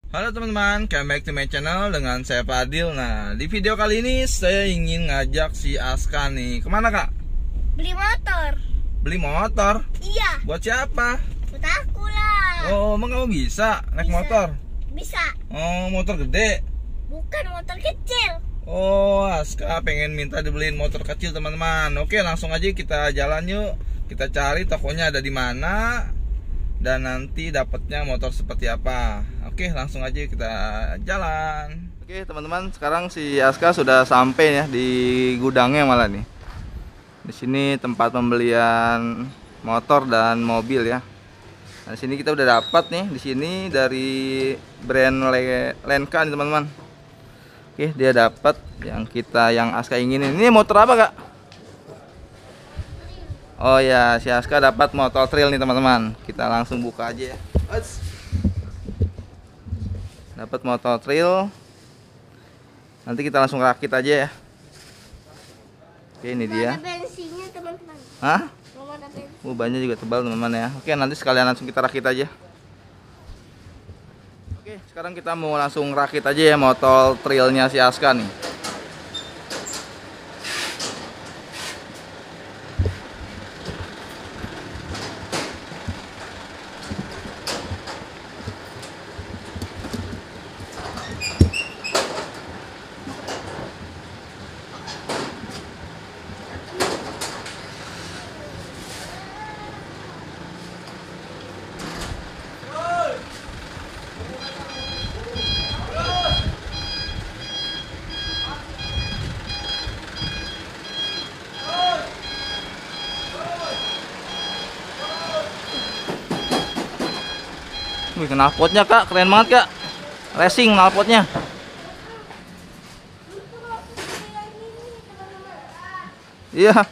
Halo teman-teman, come back to my channel dengan saya Fadil. Nah, di video kali ini saya ingin ngajak si Aska nih. Kemana kak? Beli motor. Beli motor? Iya. Buat siapa? Buat aku lah. Oh, emang kamu bisa naik Bisa. motor? Bisa. Oh, motor gede? Bukan motor kecil. Oh, Aska pengen minta dibeliin motor kecil teman-teman. Oke, langsung aja kita jalan yuk. Kita cari tokonya ada di mana dan nanti dapatnya motor seperti apa. Oke, langsung aja kita jalan. Oke teman-teman, sekarang si Aska sudah sampai ya di gudangnya malah nih. Di sini tempat pembelian motor dan mobil ya. Nah, di sini kita udah dapat nih di sini dari brand Lenka nih teman-teman. Oke, dia dapat yang Aska inginin. Ini motor apa kak? Oh ya, si Aska dapat motor trail nih teman-teman. Kita langsung buka aja ya. Dapat motor trail. Nanti kita langsung rakit aja ya. Oke, ini dia. Ada bensinnya teman-teman. Hah? Belum ada bensin. Bannya juga tebal teman-teman ya. Oke, nanti sekalian langsung kita rakit aja. Oke, sekarang kita mau langsung rakit aja ya motor trailnya si Aska nih. Wih, knalpotnya kak, keren banget kak. Racing knalpotnya. Iya.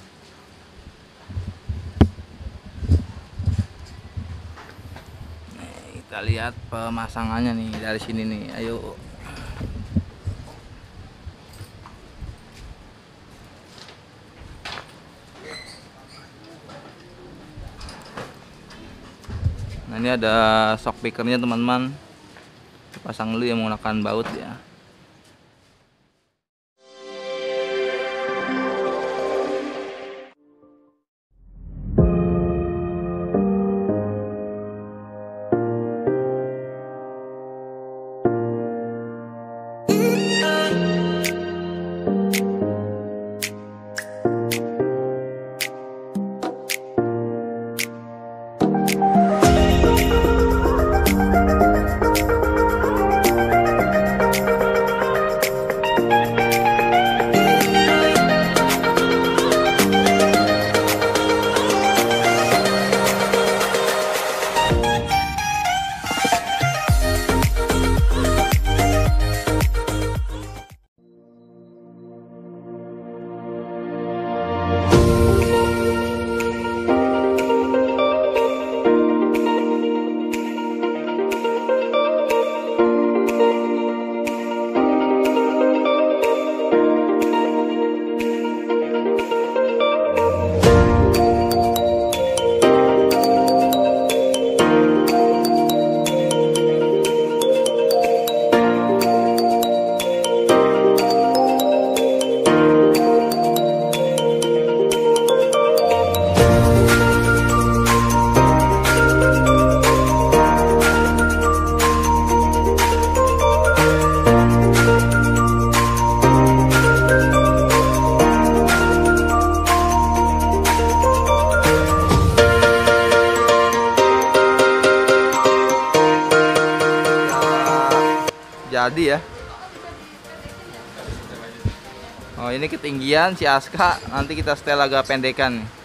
Nih, kita lihat pemasangannya nih dari sini nih. Ayo. Nah, ini ada shock pickernya teman-teman. Pasang dulu yang menggunakan baut ya. Jadi ya. Oh, ini ketinggian si Aska, nanti kita setel agak pendekan nih.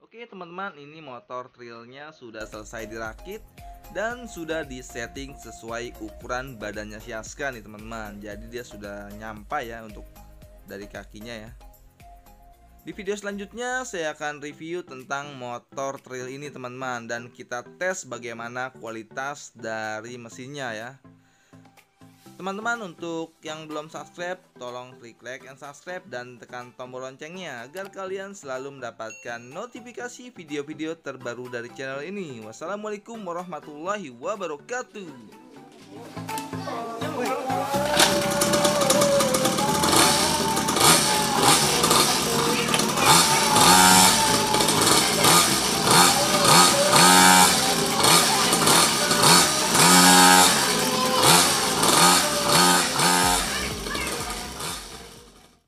Oke teman-teman, ini motor trailnya sudah selesai dirakit dan sudah disetting sesuai ukuran badannya si Aska nih teman-teman. Jadi dia sudah nyampai ya untuk dari kakinya ya. Di video selanjutnya saya akan review tentang motor trail ini teman-teman, dan kita tes bagaimana kualitas dari mesinnya ya. Teman-teman, untuk yang belum subscribe, tolong klik like and subscribe dan tekan tombol loncengnya agar kalian selalu mendapatkan notifikasi video-video terbaru dari channel ini. Wassalamualaikum warahmatullahi wabarakatuh.